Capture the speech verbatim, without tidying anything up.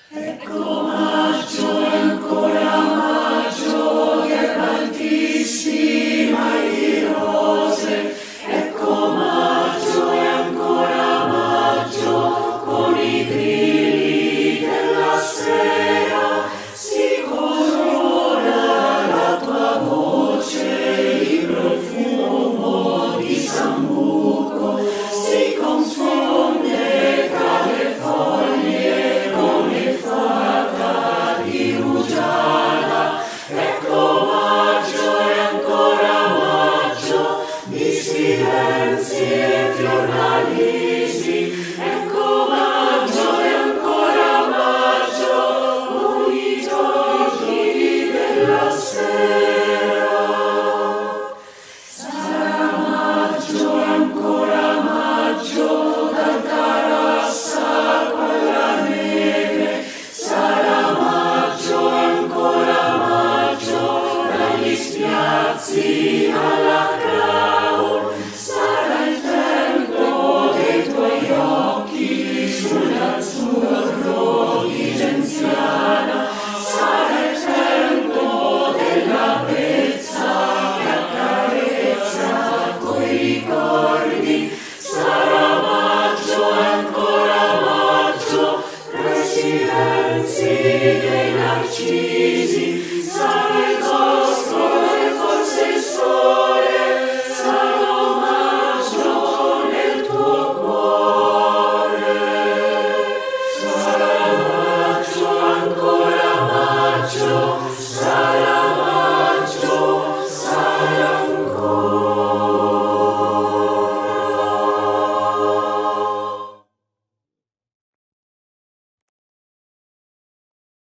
Ecco maggio e ancora maggio, erba altissima e di rose. Ecco maggio e ancora maggio, con i grilli della sera si colora la tua voce, il profumo di sambuco si confonde tra le foglie come fata di rugiada. Ecco maggio e ancora maggio, di silenzi e fioralisi. Ecco maggio e ancora maggio, con i giochi della sera. Sarà maggio e ancora maggio, dal Tarassa quella neve. Sarà maggio e ancora maggio, dagli spiazzi alla Crown. Sarà il tempo dei tuoi occhi sull'azzurro di Genziana. Sarà il tempo della brezza che accarezza coi ricordi. Sarà maggio e ancora maggio, tra i silenzi dei narcisi.